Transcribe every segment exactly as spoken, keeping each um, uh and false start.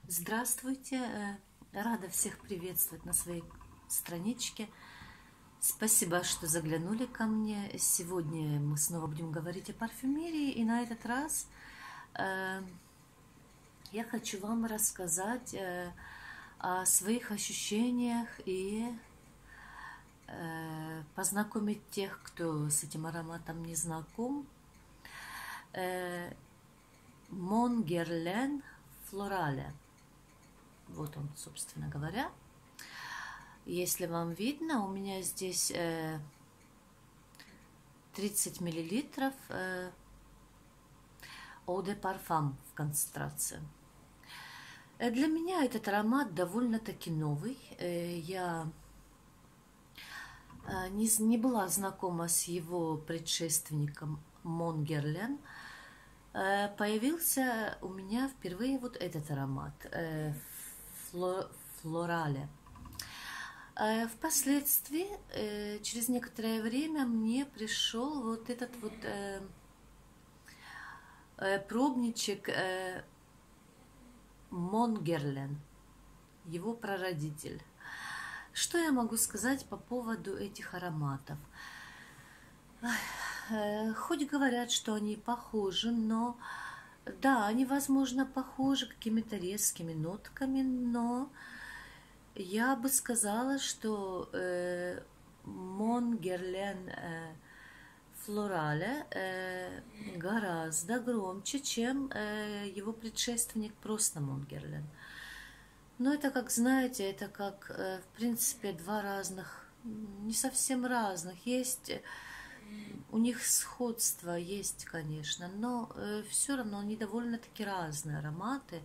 Здравствуйте! э, Рада всех приветствовать на своей страничке. Спасибо, что заглянули ко мне. Сегодня мы снова будем говорить о парфюмерии, и на этот раз э, я хочу вам рассказать э, о своих ощущениях и э, познакомить тех, кто с этим ароматом не знаком. Э, Mon Guerlain Florale. Вот он, собственно говоря. Если вам видно, у меня здесь э, тридцать миллилитров э, Eau de Parfum в концентрации. Э, для меня этот аромат довольно-таки новый. Э, я э, не, не была знакома с его предшественником Mon Guerlain. Э, появился у меня впервые вот этот аромат э, Флорале. Впоследствии, через некоторое время, мне пришел вот этот вот пробничек Mon Guerlain, его прародитель. Что я могу сказать по поводу этих ароматов? Хоть говорят, что они похожи, но да, они, возможно, похожи какими-то резкими нотками, но я бы сказала, что э, Mon Guerlain э, Florale э, гораздо громче, чем э, его предшественник просто Mon Guerlain. Но это, как знаете, это как, э, в принципе, два разных, не совсем разных. Есть... У них сходство есть, конечно, но э, все равно они довольно-таки разные ароматы.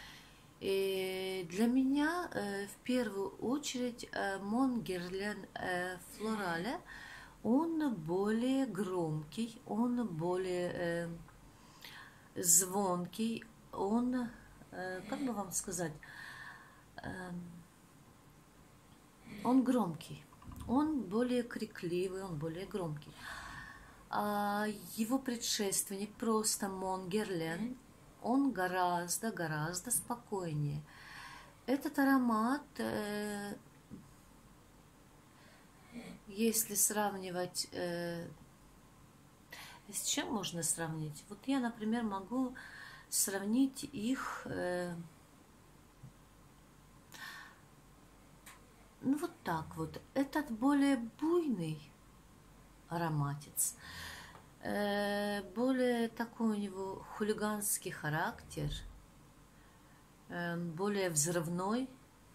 И для меня э, в первую очередь э, Mon Guerlain э, Florale, он более громкий, он более э, звонкий, он, э, как бы вам сказать, э, он громкий, он более крикливый, он более громкий. А его предшественник, просто Mon Guerlain, он гораздо-гораздо спокойнее. Этот аромат, э, если сравнивать, э, с чем можно сравнить? Вот я, например, могу сравнить их, э, ну вот так вот. Этот более буйный ароматец, более такой у него хулиганский характер, более взрывной,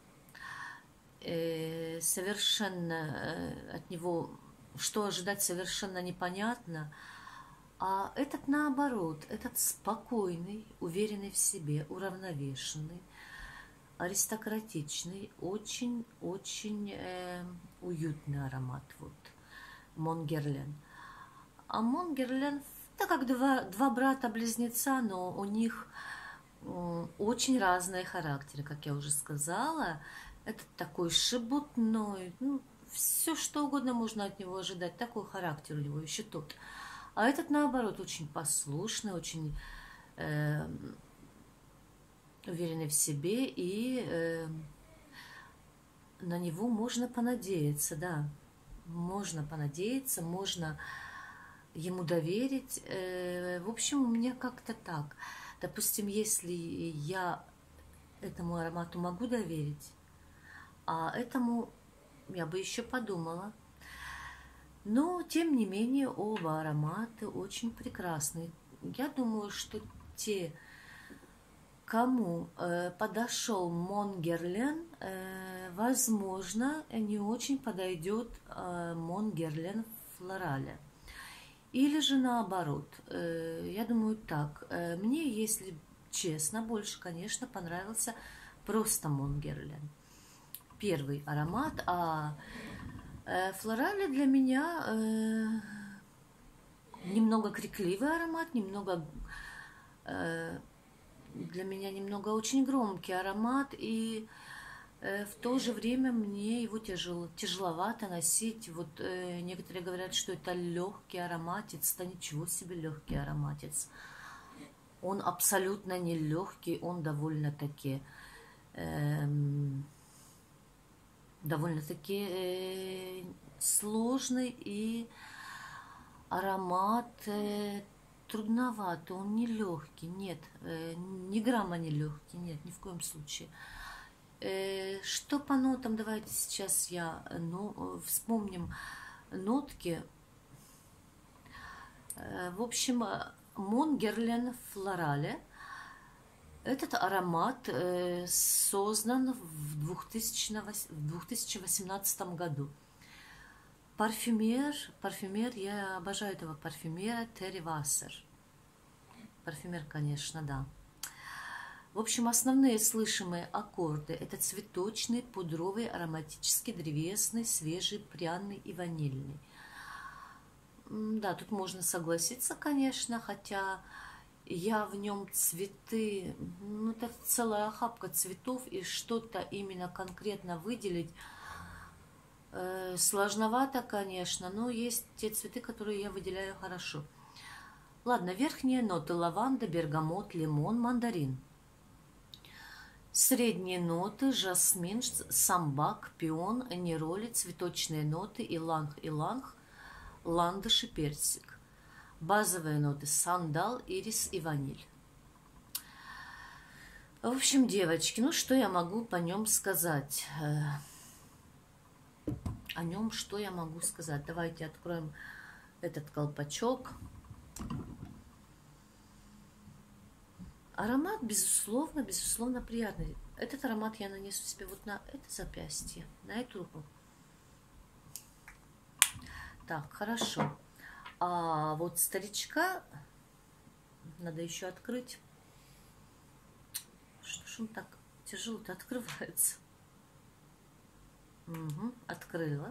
совершенно от него что ожидать совершенно непонятно. А этот наоборот, этот спокойный, уверенный в себе, уравновешенный, аристократичный, очень-очень э, уютный аромат. Вот. Mon Guerlain. А Mon Guerlain, это как два, два брата-близнеца, но у них очень разные характеры, как я уже сказала. Это такой шебутной, ну, все что угодно можно от него ожидать, такой характер у него еще тот. А этот, наоборот, очень послушный, очень э, уверенный в себе, и э, на него можно понадеяться, да. Можно понадеяться, можно ему доверить. В общем, у меня как-то так. Допустим, если я этому аромату могу доверить, а этому я бы еще подумала. Но, тем не менее, оба аромата очень прекрасные. Я думаю, что те, кому э, подошел Mon Guerlain, э, возможно, не очень подойдет э, Mon Guerlain Florale. Или же наоборот. Э, я думаю так. Э, мне, если честно, больше, конечно, понравился просто Mon Guerlain. Первый аромат. А э, Florale для меня э, немного крикливый аромат, немного... Э, для меня немного очень громкий аромат, и э, в то же время мне его тяжело, тяжеловато носить. Вот э, некоторые говорят, что это легкий ароматец, да ничего себе легкий ароматец. Он абсолютно не легкий, он довольно-таки эм, довольно-таки э, сложный, и аромат э, трудновато, он не легкий, нет, э, ни грамма не легкий, нет, ни в коем случае. Э, что по нотам, давайте сейчас я, ну, вспомним нотки. Э, в общем, Mon Guerlain Florale. Этот аромат э, создан в две тысячи восемнадцатом году. Парфюмер, парфюмер, я обожаю этого парфюмера, Терри Вассер. Парфюмер, конечно, да. В общем, основные слышимые аккорды – это цветочный, пудровый, ароматический, древесный, свежий, пряный и ванильный. Да, тут можно согласиться, конечно, хотя я в нем цветы, ну, это целая охапка цветов, и что-то именно конкретно выделить э, сложновато, конечно, но есть те цветы, которые я выделяю хорошо. Ладно, верхние ноты – лаванда, бергамот, лимон, мандарин. Средние ноты – жасмин, самбак, пион, нероли, цветочные ноты, иланг-иланг, ландыш и персик. Базовые ноты – сандал, ирис и ваниль. В общем, девочки, ну что я могу по нем сказать? О нем что я могу сказать? Давайте откроем этот колпачок. Аромат, безусловно, безусловно приятный. Этот аромат я нанесу себе вот на это запястье, на эту руку. Так, хорошо. А вот старичка надо еще открыть. Что ж он так тяжело-то открывается? Угу, открыла.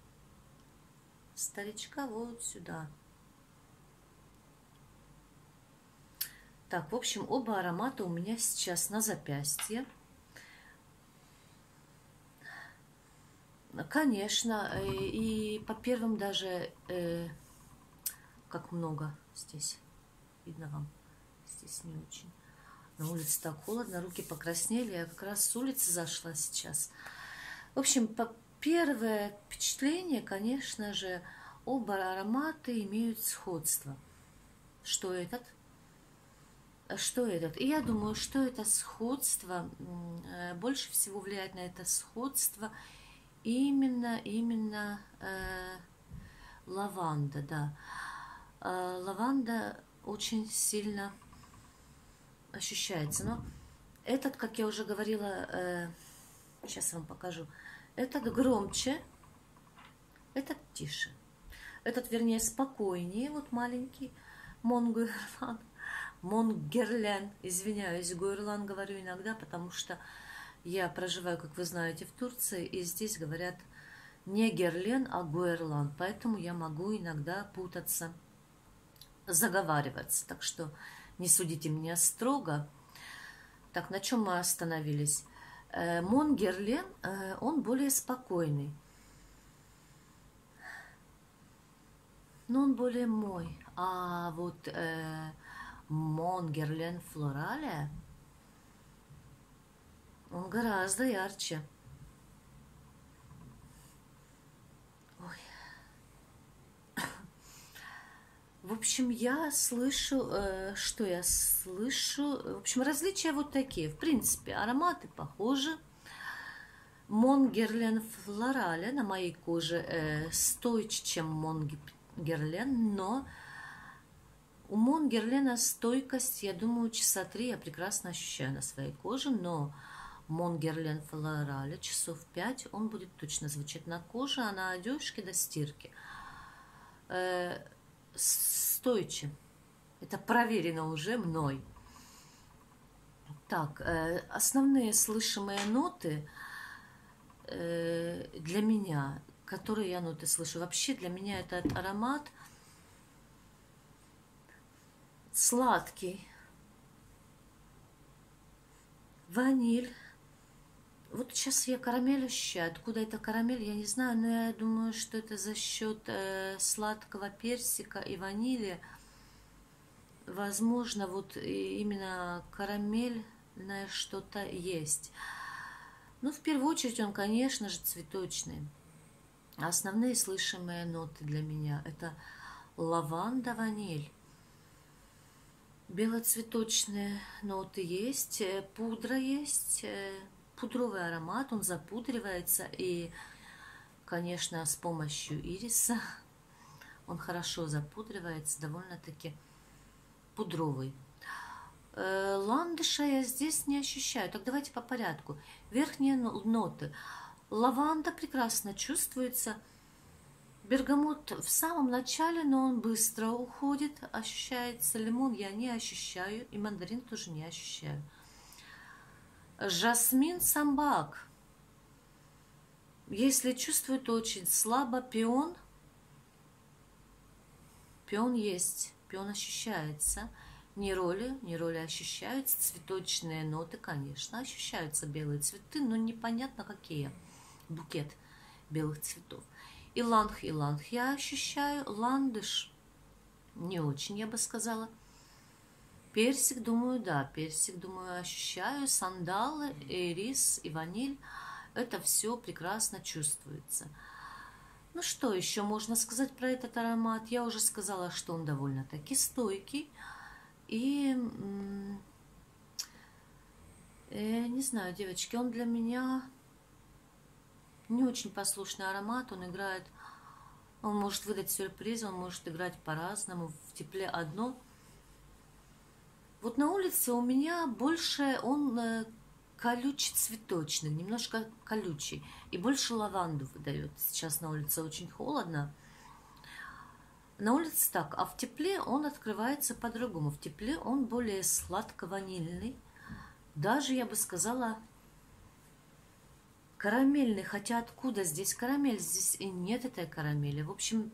Старичка вот сюда. Так, в общем, оба аромата у меня сейчас на запястье. Конечно, и по первым даже, э, как много здесь, видно вам, здесь не очень. На улице так холодно, руки покраснели, я как раз с улицы зашла сейчас. В общем, по первое впечатление, конечно же, оба аромата имеют сходство. Что этот? Что этот? И я думаю, что это сходство, больше всего влияет на это сходство именно, именно э, лаванда, да. Э, лаванда очень сильно ощущается. Но этот, как я уже говорила, э, сейчас вам покажу, этот громче, этот тише. Этот, вернее, спокойнее, вот маленький Mon Guerlain. Mon Guerlain, извиняюсь, Гуэрлан говорю иногда, потому что я проживаю, как вы знаете, в Турции, и здесь говорят не Герлен, а Гуэрлан, поэтому я могу иногда путаться, заговариваться, так что не судите меня строго. Так, на чем мы остановились? Mon Guerlain, он более спокойный, но он более мой, а вот Mon Guerlain Florale, он гораздо ярче. Ой. В общем, я слышу, э, что я слышу. В общем, различия вот такие. В принципе, ароматы похожи. Mon Guerlain Florale на моей коже э, стойче, чем Mon Guerlain, но у Mon Guerlain стойкость, я думаю, часа три я прекрасно ощущаю на своей коже, но Mon Guerlain Florale часов пять он будет точно звучать на коже, а на одежке до стирки э, стойче. Это проверено уже мной. Так, э, основные слышимые ноты э, для меня, которые я ноты слышу, вообще для меня этот аромат сладкий, ваниль. Вот сейчас я карамель ощущаю. Откуда эта карамель, я не знаю, но я думаю, что это за счет э, сладкого персика и ванили. Возможно, вот именно карамель цветочное что-то есть. Ну, в первую очередь он, конечно же, цветочный. Основные слышимые ноты для меня — это лаванда, ваниль. Белоцветочные ноты есть, пудра есть, пудровый аромат, он запудривается, и, конечно, с помощью ириса он хорошо запудривается, довольно-таки пудровый. Ландыша я здесь не ощущаю. Так давайте по порядку. Верхние ноты. Лаванда прекрасно чувствуется. Бергамот в самом начале, но он быстро уходит. Ощущается. Лимон я не ощущаю. И мандарин тоже не ощущаю. Жасмин, самбак. Если чувствую, то очень слабо. Пион. Пион есть. Пион ощущается. Нероли, нероли ощущаются. Цветочные ноты, конечно, ощущаются. Белые цветы, но непонятно какие. Букет белых цветов. Иланг, иланг я ощущаю. Ландыш не очень, я бы сказала. Персик, думаю, да, персик, думаю, ощущаю. Сандалы, ирис и ваниль. Это все прекрасно чувствуется. Ну что еще можно сказать про этот аромат? Я уже сказала, что он довольно-таки стойкий. И, э, не знаю, девочки, он для меня не очень послушный аромат. Он играет, он может выдать сюрприз, он может играть по-разному. В тепле одно. Вот на улице у меня больше он э, колючий, цветочный, немножко колючий. И больше лаванду выдает. Сейчас на улице очень холодно. На улице так, а в тепле он открывается по-другому. В тепле он более сладко-ванильный. Даже, я бы сказала, карамельный. Хотя откуда здесь карамель? Здесь и нет этой карамели. В общем,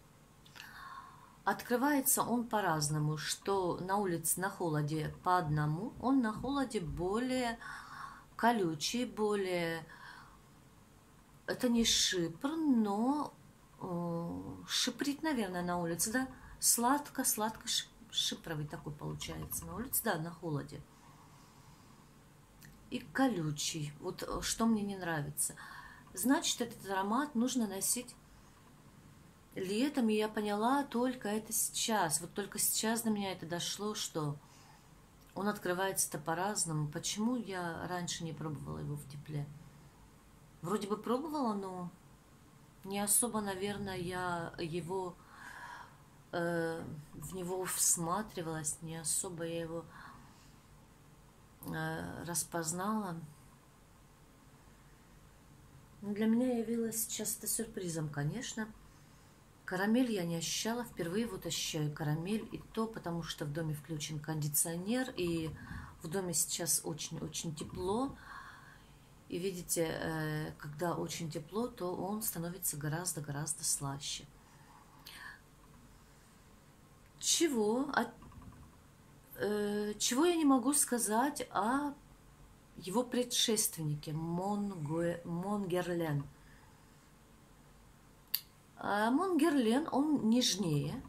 открывается он по-разному. Что на улице на холоде по одному, он на холоде более колючий, более... Это не шипр, но... Шиприт, наверное, на улице, да? Сладко-сладко шипровый такой получается на улице, да, на холоде. И колючий. Вот что мне не нравится. Значит, этот аромат нужно носить летом, и я поняла только это сейчас. Вот только сейчас до меня это дошло, что он открывается-то по-разному. Почему я раньше не пробовала его в тепле? Вроде бы пробовала, но... Не особо, наверное, я его э, в него всматривалась, не особо я его э, распознала. Но для меня явилось сейчас это сюрпризом, конечно. Карамель я не ощущала, впервые вот ощущаю карамель, и то потому, что в доме включен кондиционер, и в доме сейчас очень-очень тепло. И видите, когда очень тепло, то он становится гораздо-гораздо слаще. Чего? От, э, чего я не могу сказать о его предшественнике Монгуэ, Монгерлен. А Монгерлен, он нежнее.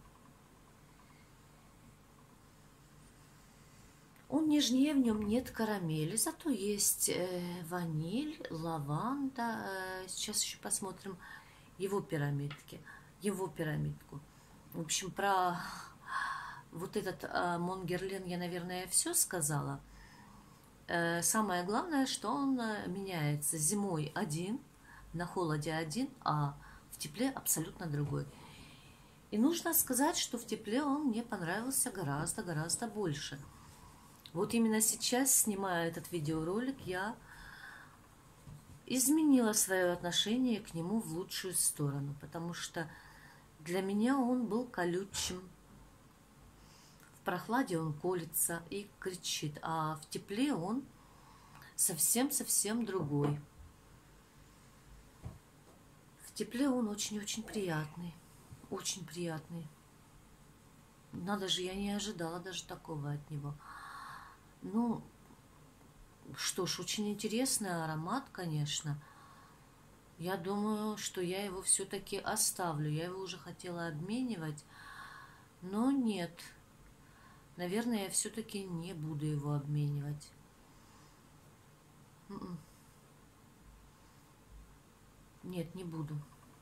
Он нежнее, в нем нет карамели, зато есть э, ваниль, лаванда. Э, сейчас еще посмотрим его пирамидки, его пирамидку. В общем, про вот этот э, Монгерлен я, наверное, все сказала. Э, самое главное, что он э, меняется зимой один, на холоде один, а в тепле абсолютно другой. И нужно сказать, что в тепле он мне понравился гораздо-гораздо больше. Вот именно сейчас, снимая этот видеоролик, я изменила свое отношение к нему в лучшую сторону, потому что для меня он был колючим. В прохладе он колется и кричит, а в тепле он совсем-совсем другой. В тепле он очень-очень приятный, очень приятный. Надо же, я не ожидала даже такого от него. Ну, что ж, очень интересный аромат, конечно. Я думаю, что я его все-таки оставлю. Я его уже хотела обменивать, но нет. Наверное, я все-таки не буду его обменивать. Нет, не буду.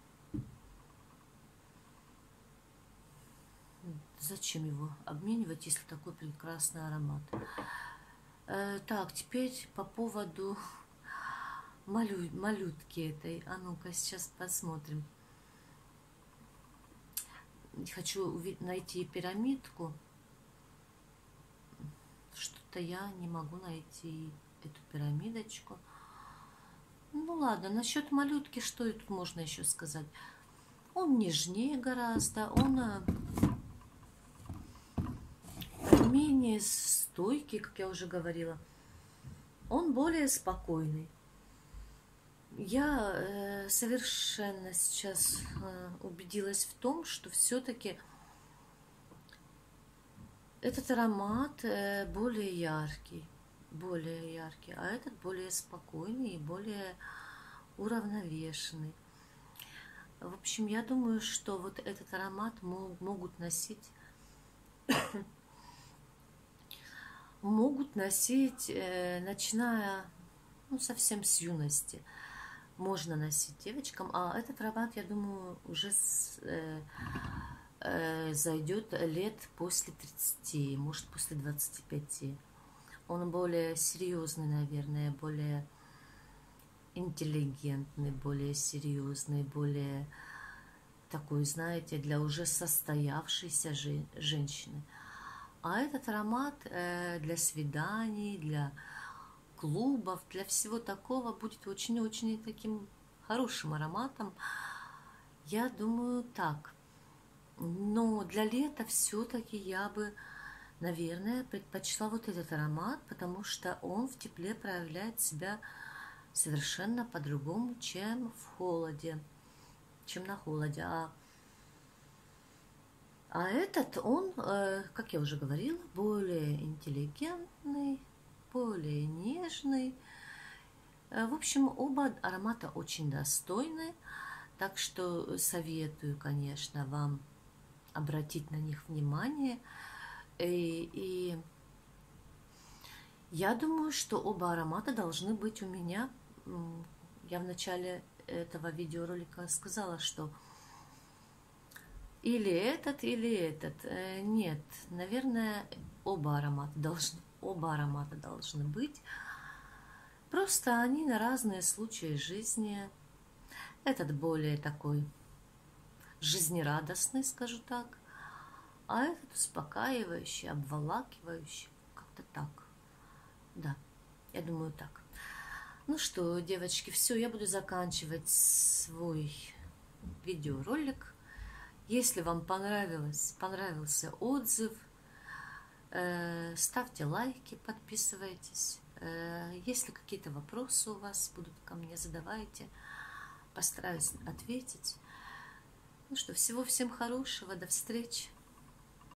Зачем его обменивать, если такой прекрасный аромат? Э, так, теперь по поводу малю, малютки этой. А ну-ка, сейчас посмотрим. Хочу найти пирамидку. Что-то я не могу найти эту пирамидочку. Ну ладно, насчет малютки, что и тут можно еще сказать? Он нежнее гораздо, он менее стойкий, как я уже говорила. Он более спокойный. Я э, совершенно сейчас э, убедилась в том, что все-таки этот аромат э, более яркий, более яркий, а этот более спокойный и более уравновешенный. В общем, я думаю, что вот этот аромат мог, могут носить, могут носить, э, начиная, ну, совсем с юности. Можно носить девочкам, а этот аромат, я думаю, уже с, э, э, зайдет лет после тридцати, может, после двадцати пяти. Он более серьезный, наверное, более интеллигентный, более серьезный, более такой, знаете, для уже состоявшейся же, женщины. А этот аромат э, для свиданий, для клубов, для всего такого будет очень-очень таким хорошим ароматом. Я думаю, так. Но для лета все-таки я бы, наверное, предпочла вот этот аромат, потому что он в тепле проявляет себя совершенно по-другому, чем в холоде, чем на холоде. А, а этот, он, э, как я уже говорила, более интеллигентный, более нежный. В общем, оба аромата очень достойны, так что советую, конечно, вам обратить на них внимание. И, и я думаю, что оба аромата должны быть у меня. Я в начале этого видеоролика сказала, что или этот, или этот. Нет, наверное, оба аромата должны Оба аромата должны быть. Просто они на разные случаи жизни. Этот более такой жизнерадостный, скажу так. А этот успокаивающий, обволакивающий. Как-то так. Да, я думаю так. Ну что, девочки, все, я буду заканчивать свой видеоролик. Если вам понравилось, понравился отзыв, ставьте лайки, подписывайтесь. Если какие-то вопросы у вас будут ко мне, задавайте. Постараюсь ответить. Ну что, всего всем хорошего, до встречи.